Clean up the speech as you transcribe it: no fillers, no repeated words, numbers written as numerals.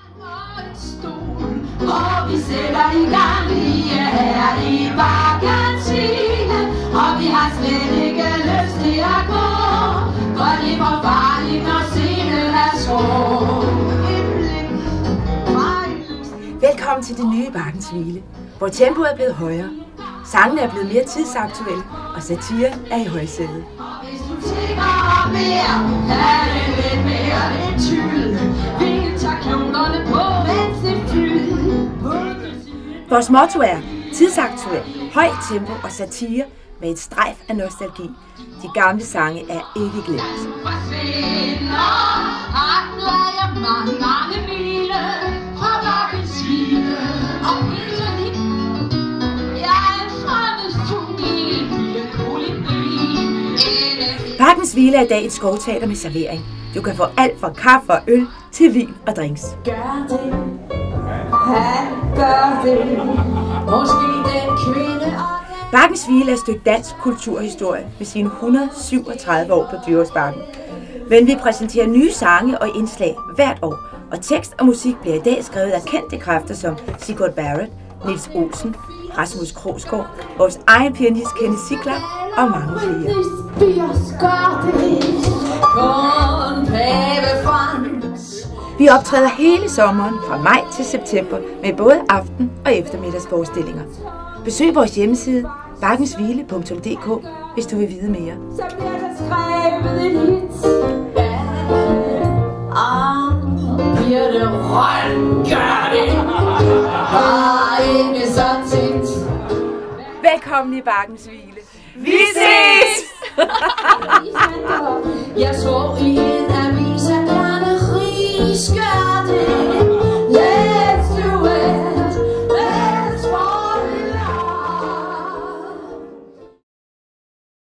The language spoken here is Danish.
Og vi sætter i gang lige her i Bakkens Hvile, og vi har slet ikke lyst til at gå, for det er for farligt, når scenen er skrå. Velkommen til det nye Bakkens Hvile, hvor tempoet er blevet højere, sangene er blevet mere tidsaktuelle, og satire er i højsædet. Hvis du tænker mere, er det lidt mere lidt tyld. Vi tager klunkerne på, mens det fylder. Vores motto er tidsaktuel, højt tempo og satire med et strejf af nostalgi. De gamle sange er ikke glemt. Bakkens Hvile er i dag et skovteater med servering. Du kan få alt fra kaffe og øl til vin og drinks. Gør det, han gør det, måske den kvinde og den... Bakkens Hvile er et stykke dansk kulturhistorie med sine 137 år på Dyrehavsbakken. Men vi præsenterer nye sange og indslag hvert år, og tekst og musik bliver i dag skrevet af kendte kræfter som Sigurd Barrett, Niels Olsen, Rasmus Krogsgaard, vores egen pianist Kenneth Ziegler og mange flere. Vi optræder hele sommeren fra maj til september med både aften- og eftermiddagsforestillinger. Besøg vores hjemmeside bakkensvile.dk, hvis du vil vide mere. Så bliver der skrevet et hit. Bliver det rødt, gør det. Bare ikke så tit. Velkommen i Bakkens Hvile. Vi ses! Jeg så i en avis, at Bjarne Riis gør